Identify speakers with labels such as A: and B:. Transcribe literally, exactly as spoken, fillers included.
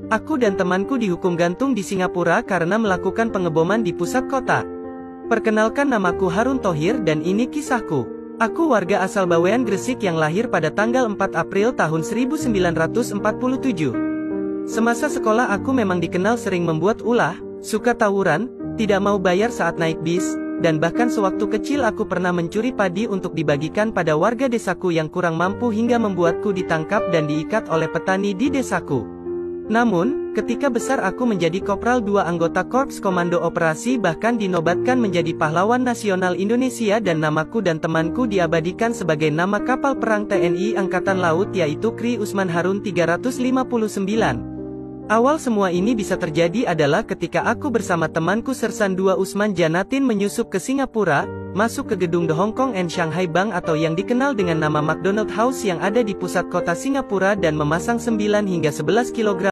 A: Aku dan temanku dihukum gantung di Singapura karena melakukan pengeboman di pusat kota. Perkenalkan, namaku Harun Thohir dan ini kisahku. Aku warga asal Bawean, Gresik yang lahir pada tanggal empat April tahun seribu sembilan ratus empat puluh tujuh. Semasa sekolah aku memang dikenal sering membuat ulah, suka tawuran, tidak mau bayar saat naik bis, dan bahkan sewaktu kecil aku pernah mencuri padi untuk dibagikan pada warga desaku yang kurang mampu hingga membuatku ditangkap dan diikat oleh petani di desaku. Namun, ketika besar aku menjadi Kopral dua anggota Korps Komando Operasi, bahkan dinobatkan menjadi pahlawan nasional Indonesia, dan namaku dan temanku diabadikan sebagai nama kapal perang T N I Angkatan Laut, yaitu Kri Usman Harun tiga ratus lima puluh sembilan. Awal semua ini bisa terjadi adalah ketika aku bersama temanku Sersan dua Usman Janatin menyusup ke Singapura, masuk ke gedung The Hong Kong and Shanghai Bank atau yang dikenal dengan nama McDonald House yang ada di pusat kota Singapura dan memasang sembilan hingga sebelas kilogram